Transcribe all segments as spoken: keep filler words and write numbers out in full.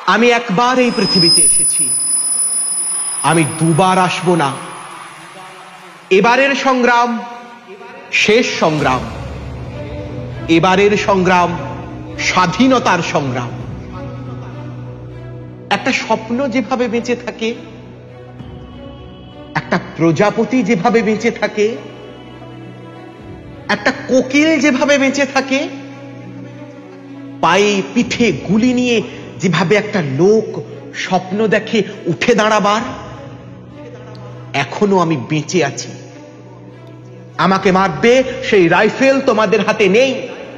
আমি একবার এই পৃথিবীতে এসেছি, আমি দুবার আসবো না। এবারের সংগ্রাম শেষ সংগ্রাম, এবারের সংগ্রাম স্বাধীনতার সংগ্রাম। একটা স্বপ্ন যেভাবে বেঁচে থাকে, একটা প্রজাপতি যেভাবে বেঁচে থাকে, একটা কোকিল যেভাবে বেঁচে থাকে, পায়ে পিঠে গুলি নিয়ে যেভাবে একটা লোক স্বপ্ন দেখে উঠে দাঁড়াবার, এখনো আমি বেঁচে আছি। আমাকে মারবে সেই রাইফেল তোমাদের হাতে নেই।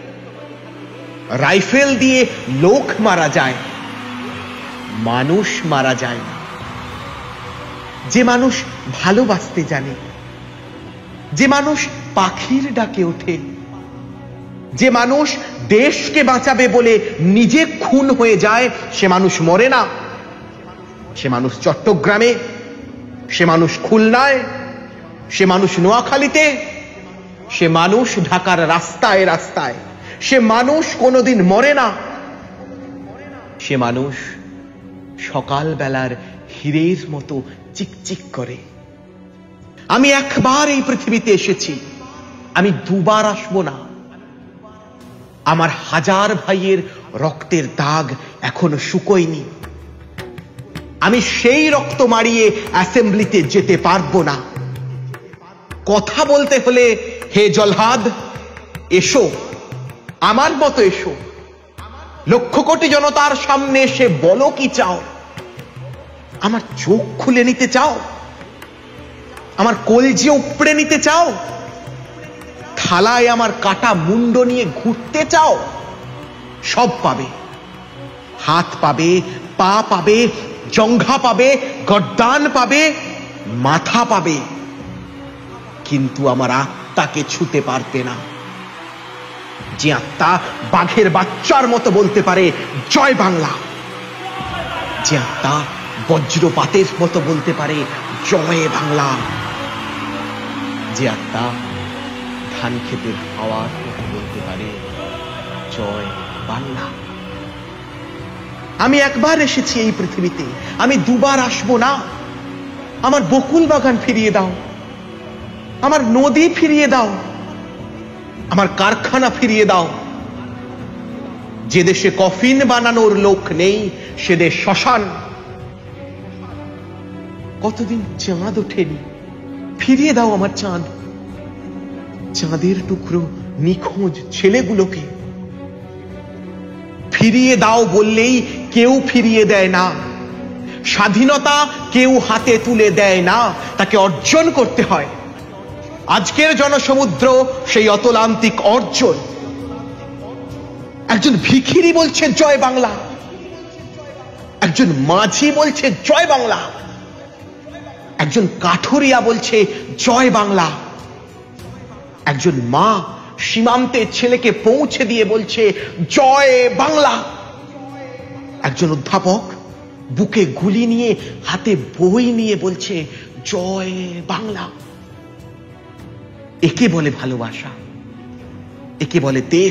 রাইফেল দিয়ে লোক মারা যায়, মানুষ মারা যায় না। যে মানুষ ভালোবাসতে জানে, যে মানুষ পাখির ডাকে ওঠে, যে মানুষ দেশকে বাঁচাবে বলে নিজে খুন হয়ে যায়, সে মানুষ মরে না। সে মানুষ চট্টগ্রামে, সে মানুষ খুলনায়, সে মানুষ নোয়াখালীতে, সে মানুষ ঢাকার রাস্তায় রাস্তায়, সে মানুষ কোনোদিন মরে না। সে মানুষ সকালবেলার হীরের মতো চিকচিক করে। আমি একবার এই পৃথিবীতে এসেছি, আমি দুবার আসবো না। আমার হাজার ভাইয়ের রক্তের দাগ এখনো শুকোয়নি। আমি সেই রক্ত মারিয়ে অ্যাসেম্বলিতে যেতে পারবো না। কথা বলতে হলে হে জলহাদ এসো, আমার মতো এসো। লক্ষ কোটি জনতার সামনে এসে বলো কি চাও। আমার চোখ খুলে নিতে চাও, আমার কলজে উপড়ে নিতে চাও, থালায় আমার কাটা মুন্ড নিয়ে ঘুরতে চাও। সব পাবে, হাত পাবে, পা পাবে, জঙ্ঘা পাবে, গর্দান পাবে, মাথা পাবে, কিন্তু আমার আত্মাকে ছুতে পারবে না। যে আত্মা বাঘের বাচ্চার মতো বলতে পারে জয় বাংলা, যে আত্মা বজ্রপাতের মতো বলতে পারে জয় বাংলা, যে আত্মা ধান ক্ষেতের হাওয়ার মতো বলতে পারে জয় বাংলা। আমি একবার এসেছি এই পৃথিবীতে, আমি দুবার আসবো না। আমার বকুল বাগান ফিরিয়ে দাও, আমার নদী ফিরিয়ে দাও, আমার কারখানা ফিরিয়ে দাও। যে দেশে কফিন বানানোর লোক নেই সে দেশ শ্মশান। কতদিন চাঁদ ওঠেনি, ফিরিয়ে দাও আমার চাঁদ। চাঁদের টুকরো নিখোঁজ ছেলেগুলোকে ফিরিয়ে দাও বললেই কেউ ফিরিয়ে দেয় না। স্বাধীনতা কেউ হাতে তুলে দেয় না, তাকে অর্জন করতে হয়। আজকের জনসমুদ্র সেই অতলান্তিক অর্জন। একজন ভিখিরি বলছে জয় বাংলা, একজন মাঝি বলছে জয় বাংলা, একজন কাঠুরিয়া বলছে জয় বাংলা, একজন মা সীমান্তে ছেলেকে পৌঁছে দিয়ে বলছে জয় বাংলা, একজন অধ্যাপক বুকে গুলি নিয়ে হাতে বই নিয়ে বলছে জয় বাংলা। একে বলে ভালোবাসা, একে বলে দেশ।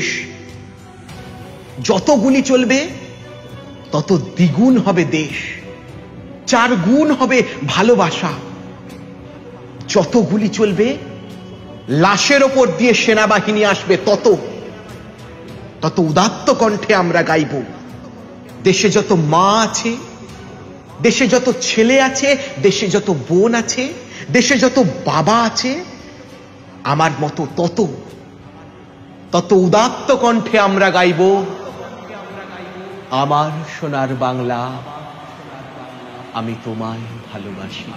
যত গুলি চলবে তত দ্বিগুণ হবে দেশ, চার গুণ হবে ভালোবাসা। যত গুলি চলবে লাশের ওপর দিয়ে সেনাবাহিনী আসবে, তত তত উদাত্ত কণ্ঠে আমরা গাইব। দেশে যত মা আছে, দেশে যত ছেলে আছে, দেশে যত বোন আছে, দেশে যত বাবা আছে, আমার মতো তত তত উদাত্ত কণ্ঠে আমরা গাইব আমার সোনার বাংলা, আমি তোমায় ভালোবাসি।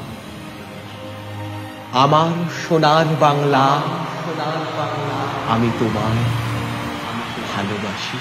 আমার সোনার বাংলা, আমি তোমায় ভালোবাসি।